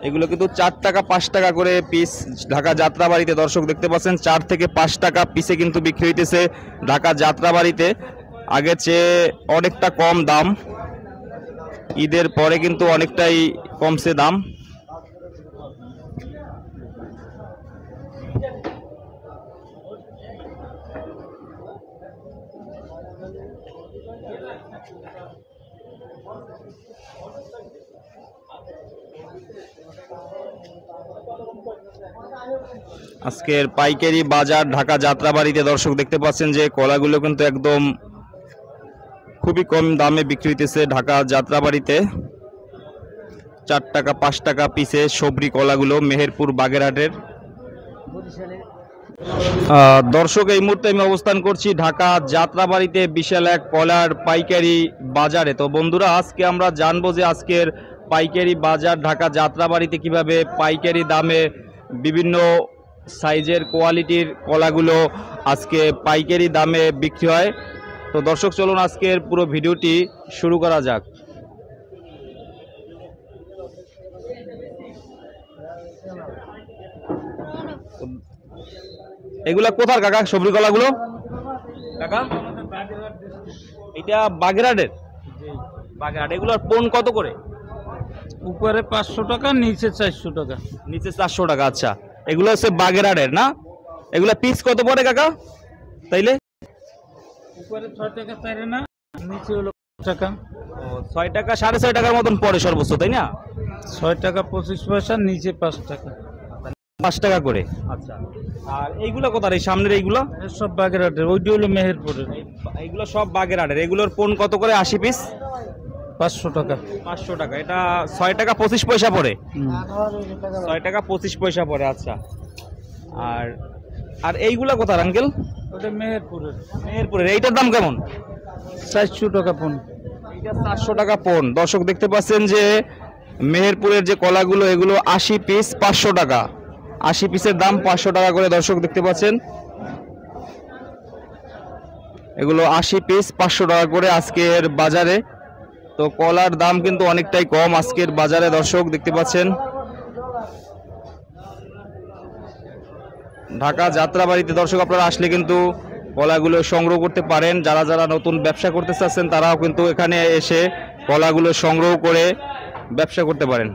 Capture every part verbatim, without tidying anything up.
এগুলো কিন্তু চার টাকা পাঁচ টাকা করে পিস ঢাকা যাত্রাবাড়িতে দর্শক দেখতে পাচ্ছেন, চার থেকে পাঁচ টাকা পিসে কিন্তু বিক্রি হইতেছে ঢাকা যাত্রাবাড়িতে। আগের চেয়ে অনেকটা কম দাম, ঈদের পরে কিন্তু অনেকটাই কমছে দাম। আজকের পাইকারি বাজার ঢাকা যাত্রাবাড়িতে দর্শক দেখতে পাচ্ছেন যে কলাগুলো কিন্তু একদম খুবই কম দামে বিক্রি হইতেছে ঢাকা যাত্রাবাড়িতে। চার টাকা পাঁচ টাকা পিসে সবরি কলাগুলো মেহেরপুর বাগেরহাটের। দর্শক এই মুহূর্তে আমি অবস্থান করছি ঢাকা যাত্রাবাড়িতে বিশাল এক কলার পাইকারি বাজারে। তো বন্ধুরা, আজকে আমরা জানবো যে আজকের পাইকারি বাজার ঢাকা যাত্রাবাড়িতে কিভাবে পাইকারি দামে বিভিন্ন সাইজের কোয়ালিটির কলাগুলো আজকে পাইকারি দামে বিক্রি হয়। তো দর্শক চলুন আজকের পুরো ভিডিওটি শুরু করা যাক। এগুলা কোথার কাকা সবরি কলাগুলো? কাকা এটা বাগেরহাটের? বাগেরহাট। এগুলোর পোন কত করে? উপরে পাঁচশো টাকা, নিচে চারশো টাকা। নিচে চারশো টাকা। আচ্ছা, এগুলো হচ্ছে বাগেরহাটের না? এগুলা পিস কত পড়ে কাকা তাইলে? উপরে ছয় টাকা চাইলে না, নিচে হলো টাকা। ও, ছয় টাকা সাড়ে ছয় টাকার মতন পড়ে সর্বোচ্চ, তাই না? ছয় টাকা পঁচিশ পয়সা, নিচে পাঁচ টাকা, পাঁচ টাকা করে। আচ্ছা, আর এইগুলো কোথার? এই সামনের এইগুলো সব বাগেরহাটের। ওইটি হলো মেহেরপুরের। এইগুলো সব বাগেরহাটের। এগুলোর পোন কত করে? আশি পিস পাঁচশো টাকা। পাঁচশো টাকা। এটা ছয় টাকা পঁচিশ পয়সা পড়ে। ছয় টাকা পঁচিশ পয়সা পড়ে। আচ্ছা, আর আর এইগুলা কোথার আঙ্কেল? ওটা মেহেরপুরের। মেহেরপুরের। এইটার দাম কেমন? চারশো টাকা পন। এটা চারশো টাকা পন। দর্শক দেখতে পাচ্ছেন যে মেহেরপুরের যে কলাগুলো এগুলো আশি পিস পাঁচশো টাকা। আশি পিসের দাম পাঁচশো টাকা করে দর্শক দেখতে পাচ্ছেন। এগুলো আশি পিস পাঁচশো টাকা করে আজকের বাজারে। তো কলার দাম কিন্তু অনেকটাই কম আজকের বাজারে দর্শক দেখতে পাচ্ছেন। ঢাকা যাত্রাবাড়িতে দর্শক আপনারা আসলে কিন্তু কলাগুলো সংগ্রহ করতে পারেন। যারা যারা নতুন ব্যবসা করতে চাচ্ছেন তারাও কিন্তু এখানে এসে কলাগুলো সংগ্রহ করে ব্যবসা করতে পারেন।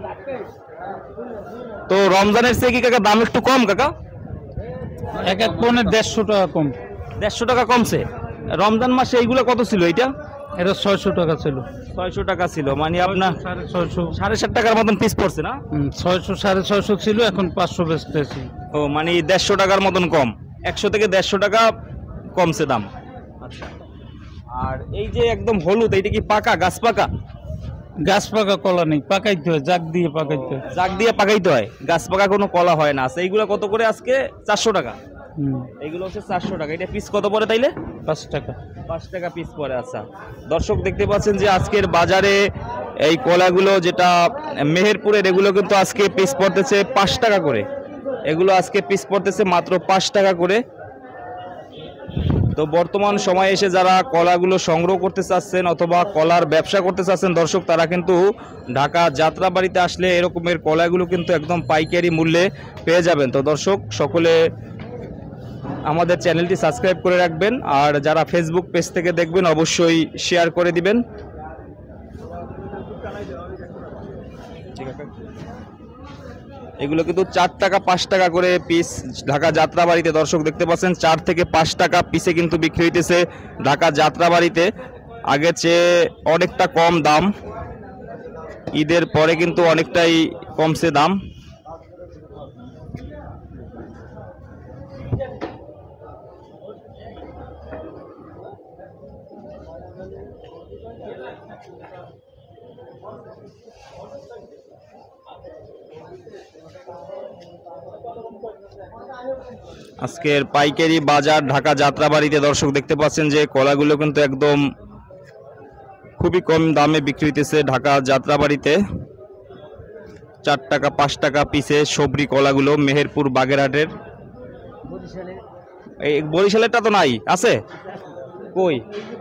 তো রমজানের চেয়ে কি কাকা দাম একটু কম কাকা? এক এক পনে দেড়শো টাকা কম। দেড়শো টাকা কমছে। রমজান মাসে এইগুলো কত ছিল? এইটা এটা ছয়শো টাকা ছিল। ছয়শো টাকা ছিল, মানে আপনার সাড়ে ছয়শো সাড়ে সাত টাকার মতন পিস পড়ছে না? ছয়শো সাড়ে ছয়শো ছিল, এখন পাঁচশো বেচতেছি। ও, মানে দেড়শো টাকার মতন কম। একশো থেকে দেড়শো টাকা কমছে দাম। আচ্ছা, আর এই যে একদম হলুদ, এইটা কি পাকা গাছ পাকা? গাছ পাকা কলা নেই, পাকাইতে হয়, জাগ দিয়ে পাকাইতে হয়। জাগ দিয়ে পাকাইতে হয়, গাছ পাকা কোনো কলা হয় না। আচ্ছা, এইগুলো কত করে আজকে? চারশো টাকা। এইগুলো হচ্ছে চারশো টাকা। এটা পিস কত পড়ে তাইলে? পাঁচ টাকা। পাঁচ টাকা পিস পড়ে। আচ্ছা, দর্শক দেখতে পাচ্ছেন যে আজকের বাজারে এই কলাগুলো যেটা মেহেরপুরের এগুলো কিন্তু আজকে পিস পড়তেছে পাঁচ টাকা করে। এগুলো আজকে পিস পড়তেছে মাত্র পাঁচ টাকা করে। তো বর্তমান সময়ে এসে যারা কলাগুলো সংগ্রহ করতে চাচ্ছেন অথবা কলার ব্যবসা করতে চাচ্ছেন দর্শক, তারা কিন্তু ঢাকা যাত্রাবাড়িতে আসলে এরকমের কলাগুলো কিন্তু একদম পাইকারি মূল্যে পেয়ে যাবেন। তো দর্শক সকলে আমাদের চ্যানেলটি সাবস্ক্রাইব করে রাখবেন, আর যারা ফেসবুক পেজ থেকে দেখবেন অবশ্যই শেয়ার করে দিবেন। এগুলো কিন্তু চার টাকা পাঁচ টাকা করে পিস ঢাকা যাত্রাবাড়িতে দর্শক দেখতে পাচ্ছেন, চার থেকে পাঁচ টাকা পিসে কিন্তু বিক্রি হইতেছে ঢাকা যাত্রাবাড়িতে। আগের চেয়ে অনেকটা কম দাম, ঈদের পরে কিন্তু অনেকটাই কমছে দাম। আজকের পাইকারি বাজার ঢাকা যাত্রাবাড়িতে দর্শক দেখতে পাচ্ছেন যে কলাগুলো কিন্তু একদম খুবই কম দামে বিক্রি হইতেছে ঢাকা যাত্রাবাড়িতে। চার টাকা পাঁচ টাকা পিসে সবরি কলাগুলো মেহেরপুর বাগেরহাটের। এই বরিশালেরটা তো নাই, আছে কই?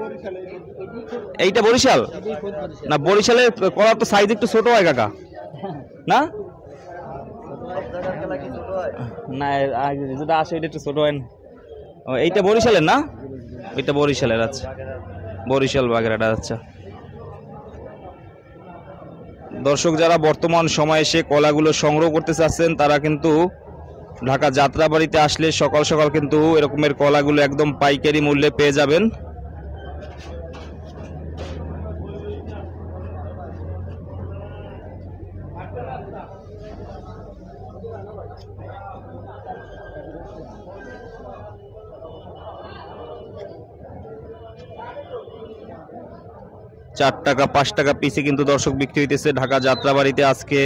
এইটা বরিশাল না? বরিশালের কলা তো সাইজ একটু ছোট হয় কাকা, না? না আগে যেটা আসে এটা একটু ছোট হয় না। ও এইটা বরিশালের না, এটা বরিশালের। আচ্ছা বরিশাল বাগেরহাট। আচ্ছা দর্শক যারা বর্তমান সময়ে এসে কলাগুলো সংগ্রহ করতে চাচ্ছেন তারা কিন্তু ঢাকা যাত্রাবাড়িতে আসলে সকাল সকাল কিন্তু এরকমের কলাগুলো একদম পাইকারি মূল্যে পেয়ে যাবেন। চার টাকা পাঁচ টাকা পিসে কিন্তু দর্শক বিক্রি হইতেছে ঢাকা যাত্রাবাড়িতে আজকে।